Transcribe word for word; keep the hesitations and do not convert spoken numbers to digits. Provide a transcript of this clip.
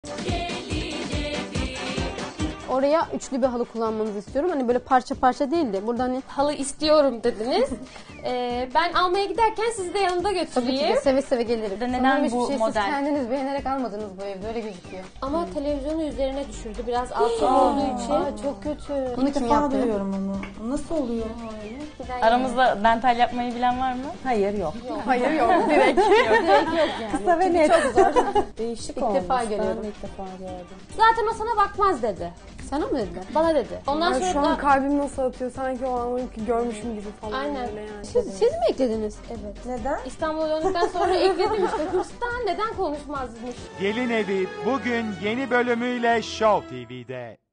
Oraya üçlü bir halı kullanmanızı istiyorum. Hani böyle parça parça değil de burada hani... Halı istiyorum dediniz. ee, ben almaya giderken sizi de yanımda götüreyim. Tabii ki de seve seve gelirim. De neden bu şey model? Siz kendiniz beğenerek almadınız bu evde, öyle gözüküyor. Ama hmm. televizyonu üzerine düşürdü. Biraz altın olduğu için. Aa, çok kötü. Bunu kim yaptı? Duyuyorum onu. Nasıl oluyor? Aramızda dental yapmayı bilen var mı? Hayır yok. yok. Hayır yok. Direkt yok. Direkt yok yani. Kısa ve net. Çok zor. Değişik İlk olmuş. defa görüyorum. Ben de ilk defa gördüm. Zaten o sana bakmaz dedi. Sana mı dediler? Bana dedi. Ondan Yani sonra şu da... an kalbim nasıl atıyor, sanki o an görmüşüm gibi falan. Aynen. Öyle yani. Siz, siz mi eklediniz? Evet. Neden? İstanbul'a döndükten sonra ekledim işte. Hırstan neden konuşmazmış? Gelin Evi bugün yeni bölümüyle Show T V'de.